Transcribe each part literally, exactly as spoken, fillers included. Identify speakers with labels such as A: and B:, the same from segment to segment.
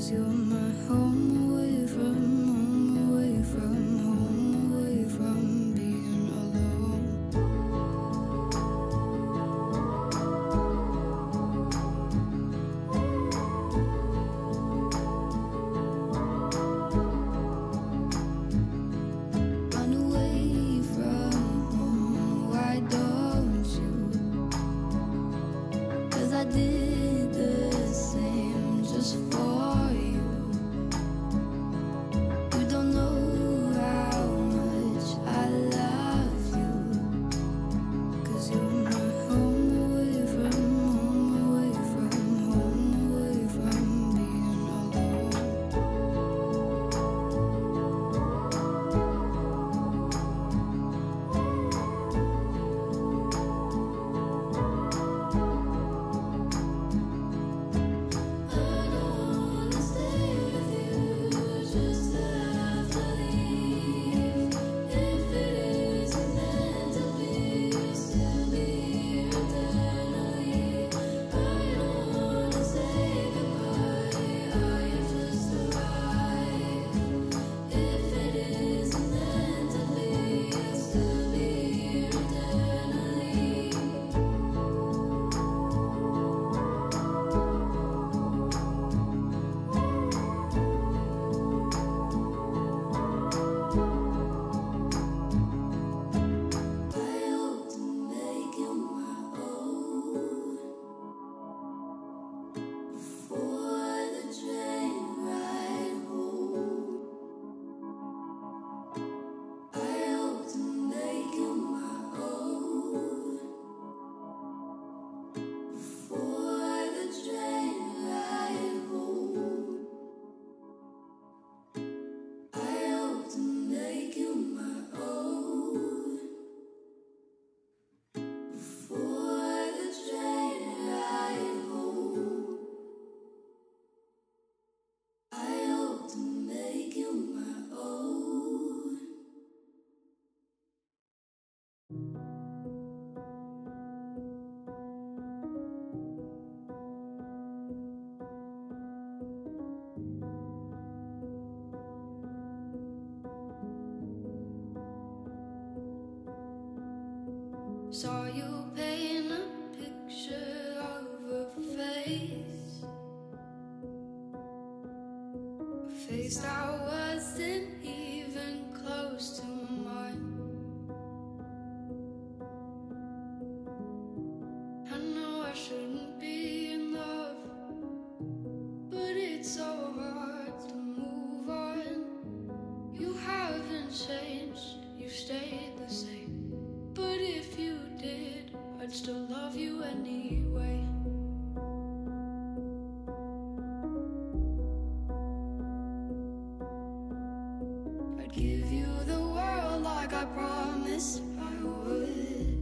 A: 'Cause you're my home away from home, away from home, away from being alone. Run away from home, why don't you? 'Cause I did the same just for you. You don't know how much I love you. 'Cause you're my home away from home, away from home, away from being alone. I don't wanna stay with you just to have to leave. If it isn't meant to be, you'll still be here eternally. I don't wanna say goodbye, I just arrived. If it isn't meant to be, you'll still be here eternally. I hope to make you my own before the train ride home. I hope to make you my own before the train ride home. I hope to make you my own before the train ride home. I hope to make you my own. Saw you paint a picture of a face, a face that wasn't even close to mine. I know I shouldn't be in love, but it's so hard to move on. You haven't changed, you stayed the same. But if you did, I'd still love you anyway. I'd give you the world like I promised I would,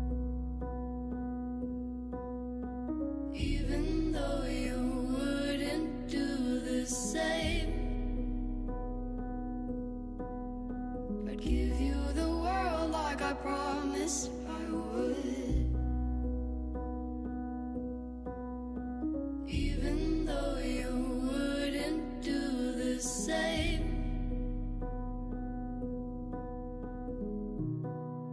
A: even though you wouldn't do the same. I'd give you the world like I promised I would, even though you wouldn't do the same.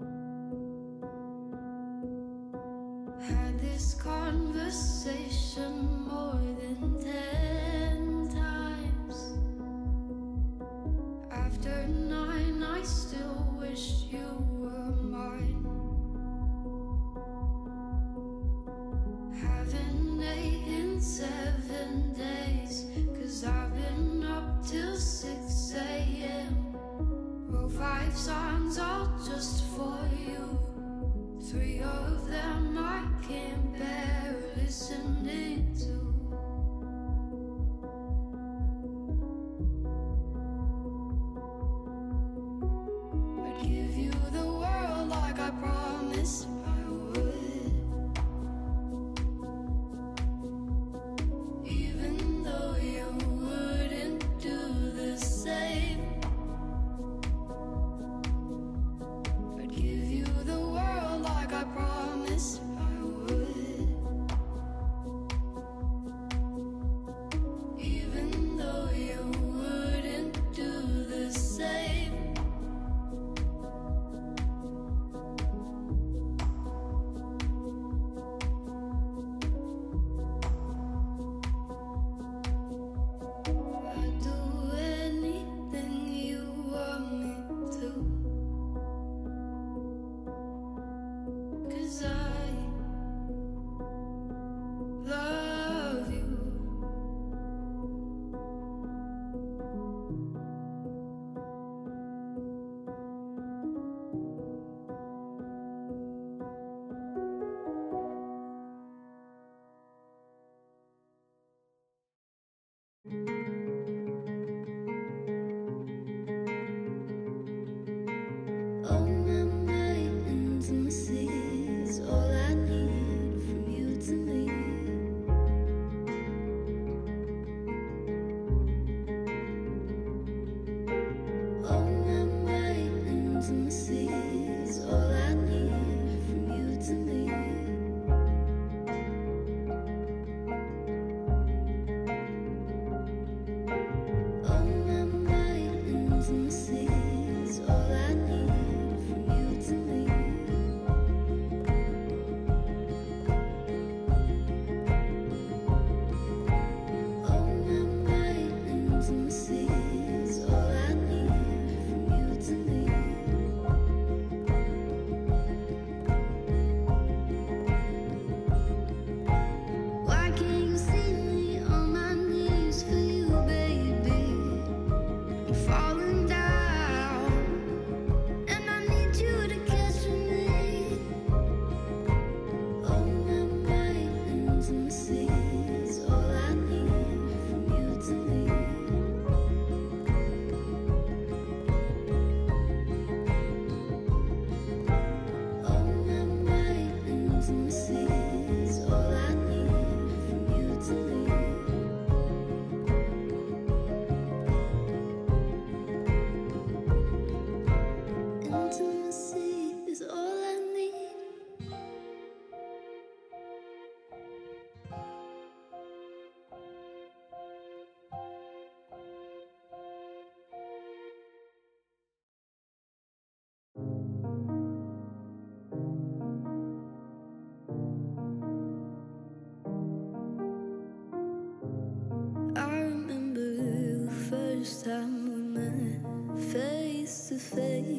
A: first time we met face to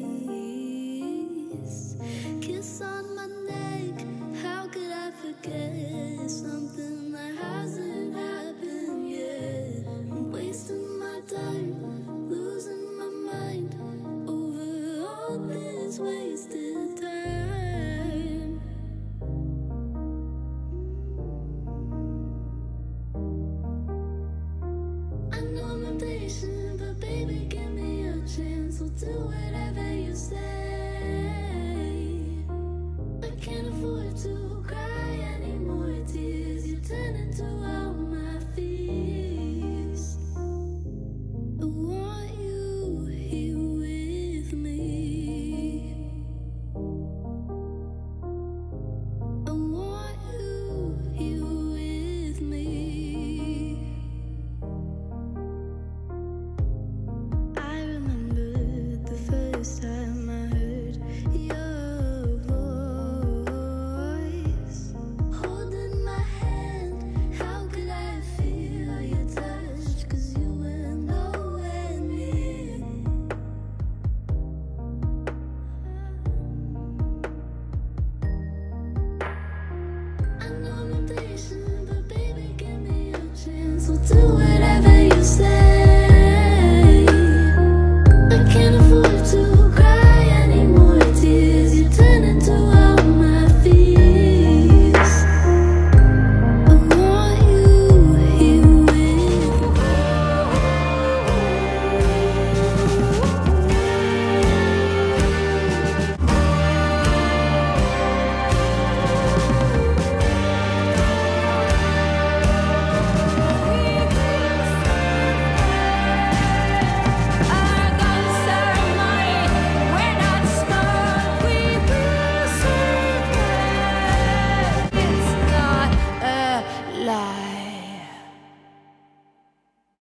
A: face. Kiss on my neck, how could I forget something that hasn't happened yet? I'm wasting my time, losing my mind over all this wasted time. I know I'm impatient, but baby, give me a chance. I'll do whatever you say. I can't afford to cry any more tears. You turn into all my fears. I want you here with me. I want you here with me. I remember the first time I heard your voice, holding my hand. How could I feel your touch? 'Cause you were nowhere near. I know I'm impatient, but baby, give me a chance. I'll do whatever you say.